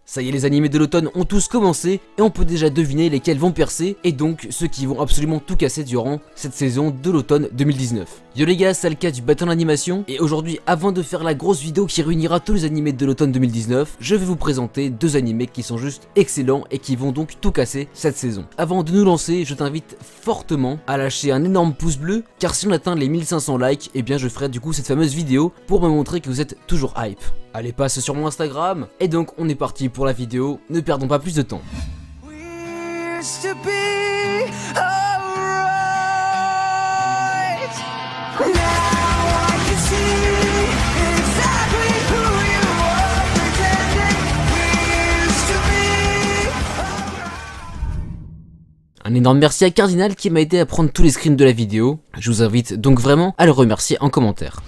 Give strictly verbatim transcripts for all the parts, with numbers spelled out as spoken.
Ça y est, les animés de l'automne ont tous commencé et on peut déjà deviner lesquels vont percer et donc ceux qui vont absolument tout casser durant cette saison de l'automne deux mille dix-neuf. Yo les gars, c'est le cas du bâton d'animation et aujourd'hui, avant de faire la grosse vidéo qui réunira tous les animés de l'automne deux mille dix-neuf, je vais vous présenter deux animés qui sont juste excellents et qui vont donc tout casser cette saison. Avant de nous lancer, je t'invite fortement à lâcher un énorme pouce bleu car si on atteint les mille cinq cents likes, et eh bien je ferai du coup cette fameuse vidéo pour me montrer que vous êtes toujours hype. Allez, passe sur mon Instagram et donc on est parti pour la vidéo, ne perdons pas plus de temps. Un énorme merci à Cardinal qui m'a aidé à prendre tous les screens de la vidéo, je vous invite donc vraiment à le remercier en commentaire.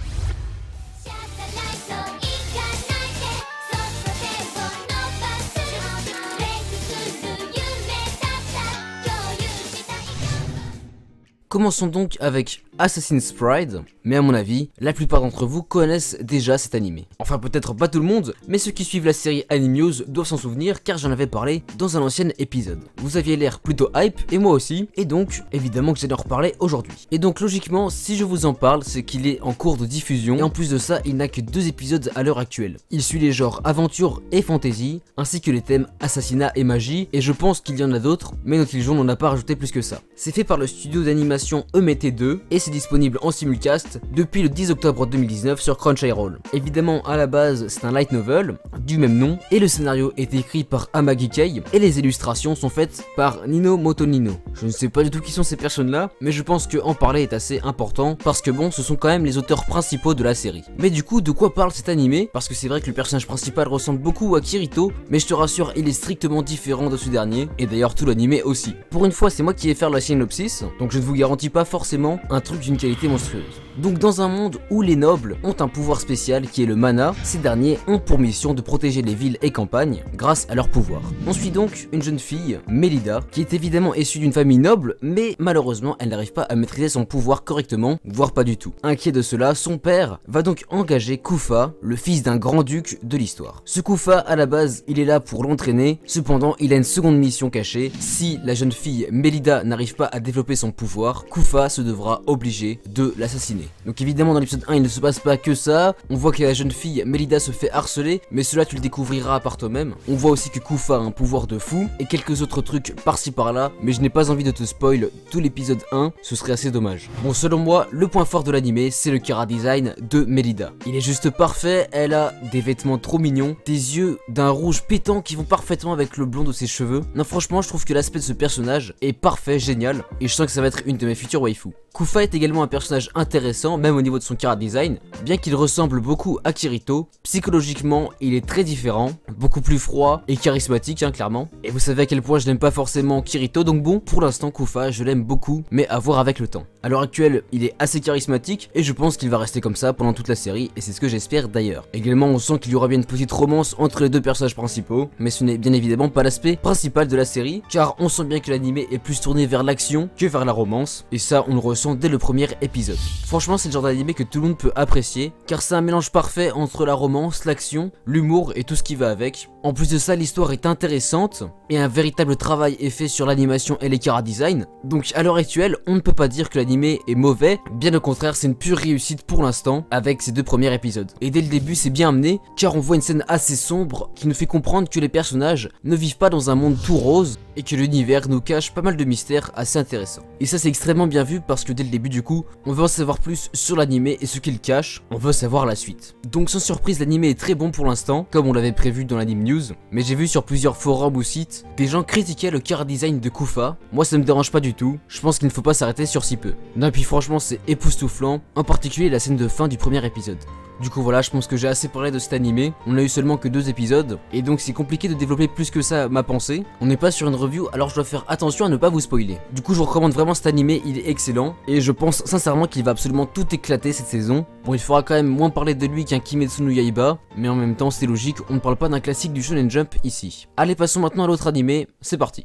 Commençons donc avec Assassin's Pride, mais à mon avis, la plupart d'entre vous connaissent déjà cet animé. Enfin peut-être pas tout le monde, mais ceux qui suivent la série Anime News doivent s'en souvenir car j'en avais parlé dans un ancien épisode. Vous aviez l'air plutôt hype, et moi aussi, et donc évidemment que j'allais en reparler aujourd'hui. Et donc logiquement, si je vous en parle, c'est qu'il est en cours de diffusion, et en plus de ça, il n'a que deux épisodes à l'heure actuelle. Il suit les genres aventure et fantasy, ainsi que les thèmes assassinat et magie, et je pense qu'il y en a d'autres, mais Naughty n'en a pas rajouté plus que ça. C'est fait par le studio d'animation E M E T deux et c'est disponible en simulcast depuis le dix octobre deux mille dix-neuf sur Crunchyroll. Évidemment à la base c'est un light novel du même nom et le scénario est écrit par Amagi Kei et les illustrations sont faites par Nino Motonino. Je ne sais pas du tout qui sont ces personnes là, mais je pense que en parler est assez important parce que bon, ce sont quand même les auteurs principaux de la série. Mais du coup, de quoi parle cet animé? Parce que c'est vrai que le personnage principal ressemble beaucoup à Kirito, mais je te rassure, il est strictement différent de ce dernier et d'ailleurs tout l'animé aussi. Pour une fois c'est moi qui vais faire la synopsis, donc je ne vous garantis pas forcément un truc d'une qualité monstrueuse. Donc dans un monde où les nobles ont un pouvoir spécial qui est le mana, ces derniers ont pour mission de protéger les villes et campagnes grâce à leur pouvoir. On suit donc une jeune fille, Melida, qui est évidemment issue d'une famille noble, mais malheureusement elle n'arrive pas à maîtriser son pouvoir correctement, voire pas du tout. Inquiet de cela, son père va donc engager Kufa, le fils d'un grand-duc de l'histoire. Ce Kufa, à la base, il est là pour l'entraîner, cependant il a une seconde mission cachée. Si la jeune fille Melida n'arrive pas à développer son pouvoir, Kufa se devra obligé de l'assassiner. Donc évidemment dans l'épisode un il ne se passe pas que ça, on voit que la jeune fille Melida se fait harceler, mais cela tu le découvriras par toi-même. On voit aussi que Kufa a un pouvoir de fou et quelques autres trucs par-ci par-là, mais je n'ai pas envie de te spoil tout l'épisode un, ce serait assez dommage. Bon, selon moi, le point fort de l'animé c'est le chara design de Melida. Il est juste parfait, elle a des vêtements trop mignons, des yeux d'un rouge pétant qui vont parfaitement avec le blond de ses cheveux. Non franchement je trouve que l'aspect de ce personnage est parfait, génial, et je sens que ça va être une de mes futures waifu. Kufa est également un personnage intéressant, même au niveau de son chara design, bien qu'il ressemble beaucoup à Kirito. Psychologiquement, il est très différent, beaucoup plus froid et charismatique, hein, clairement. Et vous savez à quel point je n'aime pas forcément Kirito, donc bon, pour l'instant, Kufa, je l'aime beaucoup, mais à voir avec le temps. À l'heure actuelle, il est assez charismatique, et je pense qu'il va rester comme ça pendant toute la série, et c'est ce que j'espère d'ailleurs. Également, on sent qu'il y aura bien une petite romance entre les deux personnages principaux, mais ce n'est bien évidemment pas l'aspect principal de la série, car on sent bien que l'animé est plus tourné vers l'action que vers la romance, et ça, on le ressent dès le premier épisode. Franchement c'est le genre d'animé que tout le monde peut apprécier car c'est un mélange parfait entre la romance, l'action, l'humour et tout ce qui va avec. En plus de ça l'histoire est intéressante et un véritable travail est fait sur l'animation et les chara design. Donc à l'heure actuelle on ne peut pas dire que l'animé est mauvais, bien au contraire c'est une pure réussite pour l'instant avec ces deux premiers épisodes. Et dès le début c'est bien amené car on voit une scène assez sombre qui nous fait comprendre que les personnages ne vivent pas dans un monde tout rose et que l'univers nous cache pas mal de mystères assez intéressants. Et ça c'est extrêmement bien vu parce que dès le début du coup, on veut en savoir plus sur l'animé et ce qu'il cache, on veut savoir la suite. Donc sans surprise l'animé est très bon pour l'instant, comme on l'avait prévu dans l'Anime News, mais j'ai vu sur plusieurs forums ou sites, des gens critiquaient le chara design de Kufa. Moi ça me dérange pas du tout, je pense qu'il ne faut pas s'arrêter sur si peu. Non et puis franchement c'est époustouflant, en particulier la scène de fin du premier épisode. Du coup voilà, je pense que j'ai assez parlé de cet animé, on a eu seulement que deux épisodes, et donc c'est compliqué de développer plus que ça ma pensée. On n'est pas sur une review, alors je dois faire attention à ne pas vous spoiler. Du coup je vous recommande vraiment cet animé, il est excellent, et je pense sincèrement qu'il va absolument tout éclater cette saison. Bon il faudra quand même moins parler de lui qu'un Kimetsu no Yaiba, mais en même temps c'est logique, on ne parle pas d'un classique du Shonen Jump ici. Allez passons maintenant à l'autre animé, c'est parti.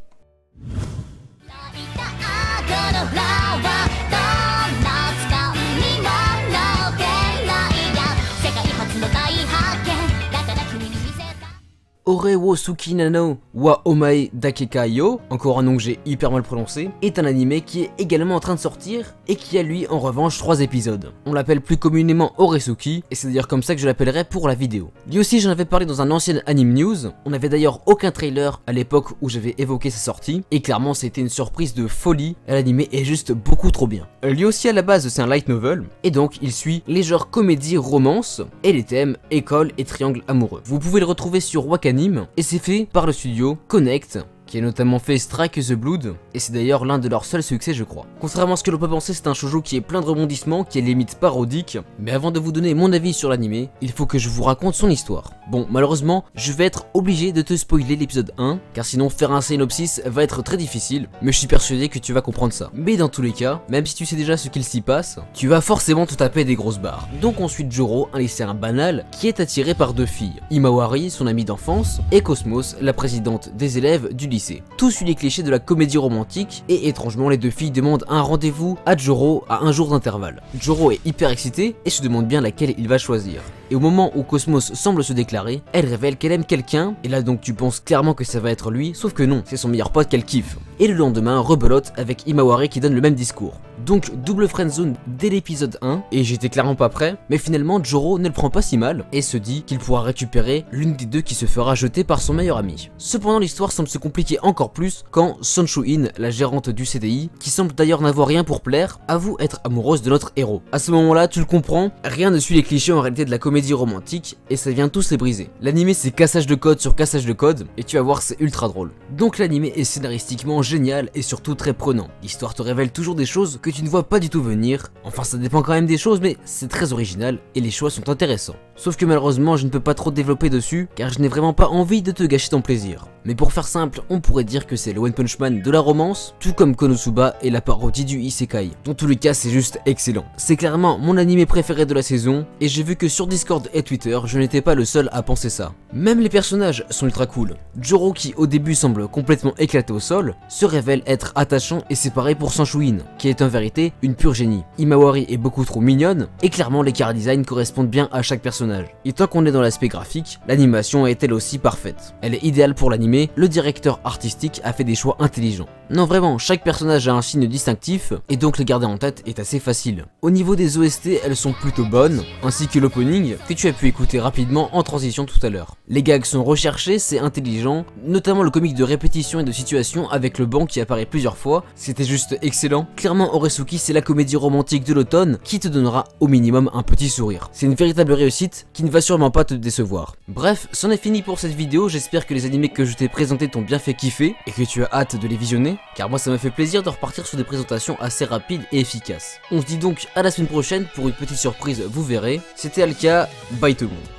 Ore wo Suki Nano wa Omae Dakeka Yo, encore un nom que j'ai hyper mal prononcé, est un anime qui est également en train de sortir et qui a lui en revanche trois épisodes. On l'appelle plus communément Oresuki et c'est d'ailleurs comme ça que je l'appellerai pour la vidéo. Lui aussi j'en avais parlé dans un ancien Anime News, on n'avait d'ailleurs aucun trailer à l'époque où j'avais évoqué sa sortie et clairement c'était une surprise de folie, l'anime est juste beaucoup trop bien. Lui aussi à la base c'est un light novel et donc il suit les genres comédie, romance et les thèmes école et triangle amoureux. Vous pouvez le retrouver sur Wakanim et c'est fait par le studio Connect, qui a notamment fait Strike the Blood, et c'est d'ailleurs l'un de leurs seuls succès je crois. Contrairement à ce que l'on peut penser, c'est un shoujo qui est plein de rebondissements, qui est limite parodique, mais avant de vous donner mon avis sur l'anime, il faut que je vous raconte son histoire. Bon, malheureusement, je vais être obligé de te spoiler l'épisode un, car sinon faire un synopsis va être très difficile, mais je suis persuadé que tu vas comprendre ça. Mais dans tous les cas, même si tu sais déjà ce qu'il s'y passe, tu vas forcément te taper des grosses barres. Donc on suit Joro, un lycéen banal, qui est attiré par deux filles, Himawari, son amie d'enfance, et Cosmos, la présidente des élèves du lycée. Tout suit les clichés de la comédie romantique et étrangement les deux filles demandent un rendez-vous à Joro à un jour d'intervalle. Joro est hyper excité et se demande bien laquelle il va choisir. Et au moment où Cosmos semble se déclarer, elle révèle qu'elle aime quelqu'un, et là donc tu penses clairement que ça va être lui, sauf que non, c'est son meilleur pote qu'elle kiffe. Et le lendemain, rebelote avec Himawari qui donne le même discours. Donc double friendzone dès l'épisode un, et j'étais clairement pas prêt, mais finalement Joro ne le prend pas si mal, et se dit qu'il pourra récupérer l'une des deux qui se fera jeter par son meilleur ami. Cependant l'histoire semble se compliquer encore plus quand Son Shu-in, la gérante du C D I, qui semble d'ailleurs n'avoir rien pour plaire, avoue être amoureuse de notre héros. À ce moment-là, tu le comprends, rien ne suit les clichés en réalité de la comédie romantique, et ça vient tous les briser. L'anime c'est cassage de code sur cassage de code, et tu vas voir c'est ultra drôle. Donc l'anime est scénaristiquement génial et surtout très prenant. L'histoire te révèle toujours des choses que tu ne vois pas du tout venir, enfin ça dépend quand même des choses mais c'est très original et les choix sont intéressants. Sauf que malheureusement je ne peux pas trop développer dessus car je n'ai vraiment pas envie de te gâcher ton plaisir. Mais pour faire simple, on pourrait dire que c'est le One Punch Man de la romance, tout comme Konosuba et la parodie du Isekai. Dans tous les cas c'est juste excellent. C'est clairement mon anime préféré de la saison et j'ai vu que sur Discord et Twitter je n'étais pas le seul à penser ça. Même les personnages sont ultra cool. Joro qui au début semble complètement éclaté au sol, se révèle être attachant et c'est pareil pour Son Shu-in, qui est en vérité une pure génie. Himawari est beaucoup trop mignonne et clairement les chara design correspondent bien à chaque personnage. Et tant qu'on est dans l'aspect graphique, l'animation est elle aussi parfaite. Elle est idéale pour l'anime, le directeur artistique a fait des choix intelligents. Non vraiment, chaque personnage a un signe distinctif et donc les garder en tête est assez facile. Au niveau des O S T, elles sont plutôt bonnes, ainsi que l'opening que tu as pu écouter rapidement en transition tout à l'heure. Les gags sont recherchés, c'est intelligent, notamment le comique de répétition et de situation avec le banc qui apparaît plusieurs fois, c'était juste excellent. Clairement Oresuki c'est la comédie romantique de l'automne qui te donnera au minimum un petit sourire. C'est une véritable réussite qui ne va sûrement pas te décevoir. Bref, c'en est fini pour cette vidéo, j'espère que les animés que je t'ai présentés t'ont bien fait kiffer et que tu as hâte de les visionner, car moi ça m'a fait plaisir de repartir sur des présentations assez rapides et efficaces. On se dit donc à la semaine prochaine pour une petite surprise, vous verrez. C'était Alka, bye tout le monde.